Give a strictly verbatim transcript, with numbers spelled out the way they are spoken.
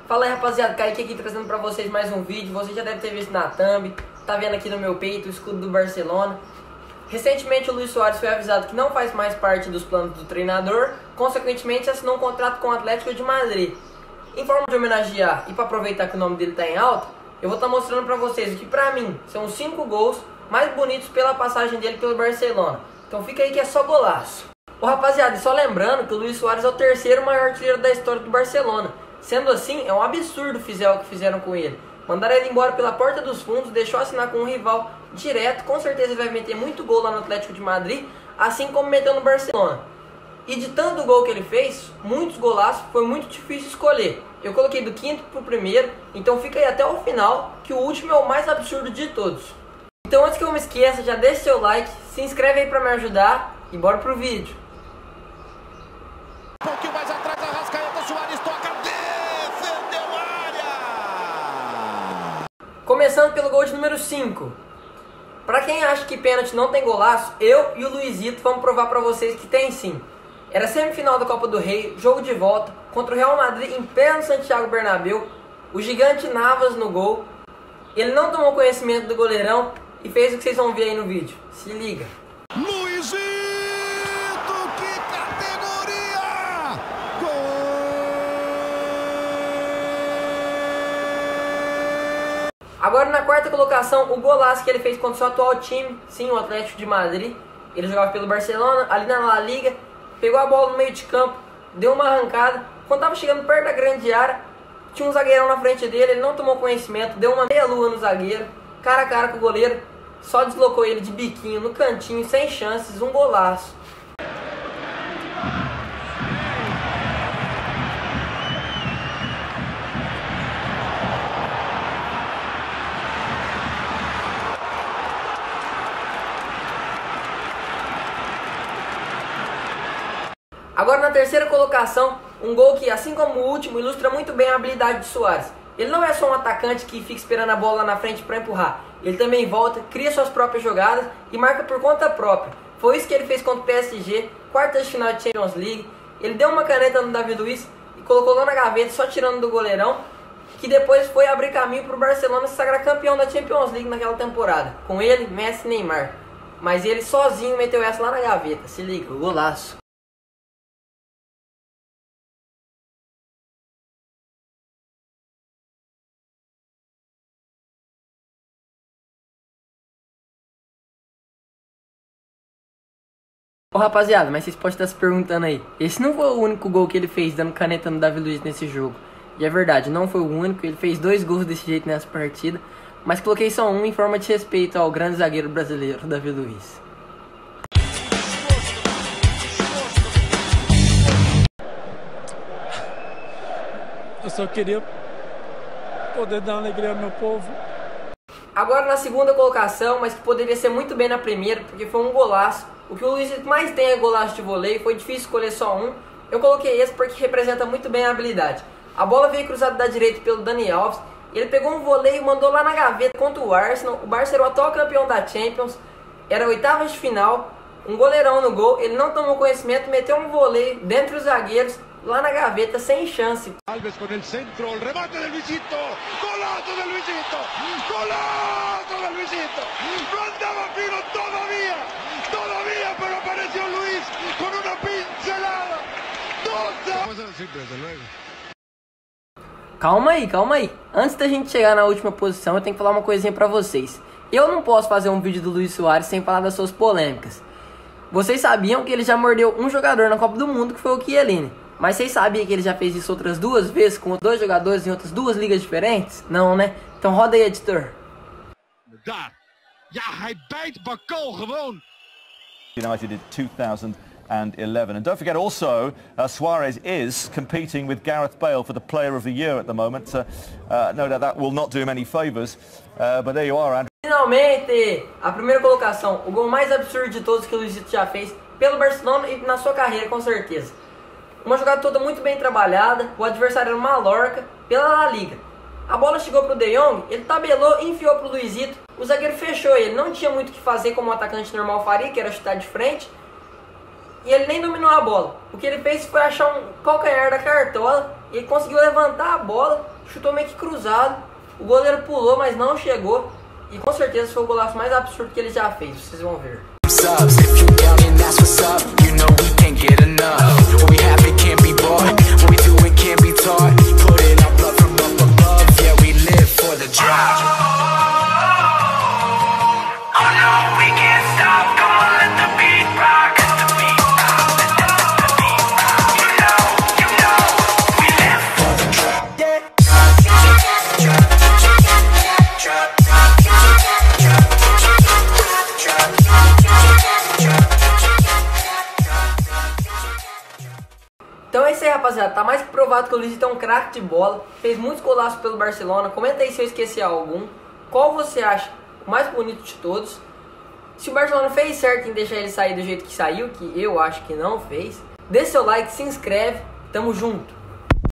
Fala aí, rapaziada, Kaique aqui trazendo pra vocês mais um vídeo. Você já deve ter visto na thumb, tá vendo aqui no meu peito o escudo do Barcelona. Recentemente o Luis Soares foi avisado que não faz mais parte dos planos do treinador, consequentemente assinou um contrato com o Atlético de Madrid. Em forma de homenagear e para aproveitar que o nome dele tá em alta, eu vou estar tá mostrando pra vocês que pra mim são os cinco gols mais bonitos pela passagem dele pelo Barcelona. Então fica aí que é só golaço. Ô rapaziada, e só lembrando que o Luis Soares é o terceiro maior artilheiro da história do Barcelona. Sendo assim, é um absurdo fizer o que fizeram com ele. Mandaram ele embora pela porta dos fundos, deixou assinar com um rival direto. Com certeza ele vai meter muito gol lá no Atlético de Madrid, assim como meteu no Barcelona. E de tanto gol que ele fez, muitos golaços, foi muito difícil escolher. Eu coloquei do quinto pro primeiro, então fica aí até o final, que o último é o mais absurdo de todos. Então antes que eu me esqueça, já deixa seu like, se inscreve aí pra me ajudar e bora pro vídeo. Um pouquinho mais atrás, Arrascaeta, Soares toca, defendeu a área! Começando pelo gol de número cinco. Pra quem acha que pênalti não tem golaço, eu e o Luizito vamos provar pra vocês que tem sim. Era semifinal da Copa do Rei, jogo de volta, contra o Real Madrid em pé no Santiago Bernabéu, o gigante Navas no gol. Ele não tomou conhecimento do goleirão e fez o que vocês vão ver aí no vídeo. Se liga. Luizito, que categoria! Gol! Agora na quarta colocação, o golaço que ele fez contra o seu atual time, sim, o Atlético de Madrid. Ele jogava pelo Barcelona, ali na La Liga, pegou a bola no meio de campo, deu uma arrancada. Quando estava chegando perto da grande área, tinha um zagueirão na frente dele, ele não tomou conhecimento, deu uma meia-lua no zagueiro, cara a cara com o goleiro, só deslocou ele de biquinho no cantinho, sem chances, um golaço. Agora na terceira colocação, um gol que, assim como o último, ilustra muito bem a habilidade de Soares. Ele não é só um atacante que fica esperando a bola lá na frente para empurrar. Ele também volta, cria suas próprias jogadas e marca por conta própria. Foi isso que ele fez contra o P S G, quartas de final de Champions League. Ele deu uma caneta no David Luiz e colocou lá na gaveta, só tirando do goleirão, que depois foi abrir caminho para o Barcelona se sagrar campeão da Champions League naquela temporada. Com ele, Messi e Neymar. Mas ele sozinho meteu essa lá na gaveta. Se liga, golaço. Ô rapaziada, mas vocês podem estar se perguntando aí, esse não foi o único gol que ele fez dando caneta no David Luiz nesse jogo. E é verdade, não foi o único, ele fez dois gols desse jeito nessa partida, mas coloquei só um em forma de respeito ao grande zagueiro brasileiro, David Luiz. Eu só queria poder dar alegria ao meu povo. Agora na segunda colocação, mas que poderia ser muito bem na primeira, porque foi um golaço. O que o Luiz mais tem é golaço de voleio, foi difícil escolher só um. Eu coloquei esse porque representa muito bem a habilidade. A bola veio cruzada da direita pelo Dani Alves, ele pegou um voleio e mandou lá na gaveta contra o Arsenal. O Barça era o atual campeão da Champions, era oitavas de final, um goleirão no gol, ele não tomou conhecimento, meteu um voleio dentre os zagueiros, lá na gaveta, sem chance. Alves com o centro, o remate de Luizito, golazo de Luizito, golazo de Luizito, no andaba fino todavía, todavía, pero apareció Luis con una pincelada, doce. Calma aí, calma aí. Antes da gente chegar na última posição, eu tenho que falar uma coisinha pra vocês. Eu não posso fazer um vídeo do Luis Soares sem falar das suas polêmicas. Vocês sabiam que ele já mordeu um jogador na Copa do Mundo, que foi o Chiellini. Mas vocês sabiam que ele já fez isso outras duas vezes com dois jogadores em outras duas ligas diferentes? Não, né? Então roda aí, editor. Daar. Ja, hij bijt Bakal gewoon. United in two thousand eleven. And don't forget also, uh, Suarez is competing with Gareth Bale for the Player of the Year at the moment. Uh, uh, no doubt that will not do him any favours. Uh, but there you are, Andrew. Finalmente, a primeira colocação, o gol mais absurdo de todos que o Luizito já fez pelo Barcelona e na sua carreira, com certeza. Uma jogada toda muito bem trabalhada, o adversário era o Mallorca, pela La Liga. A bola chegou pro De Jong, ele tabelou e enfiou pro Luizito. O zagueiro fechou ele, não tinha muito o que fazer como um atacante normal faria, que era chutar de frente. E ele nem dominou a bola. O que ele fez foi achar um calcanhar da cartola e ele conseguiu levantar a bola, chutou meio que cruzado, o goleiro pulou, mas não chegou, e com certeza foi o golaço mais absurdo que ele já fez, vocês vão ver. Então é isso aí, rapaziada, tá mais que provado que o Luizito é um craque de bola, fez muitos golaços pelo Barcelona. Comenta aí se eu esqueci algum, qual você acha o mais bonito de todos. Se o Barcelona fez certo em deixar ele sair do jeito que saiu, que eu acho que não fez, deixa seu like, se inscreve, tamo junto.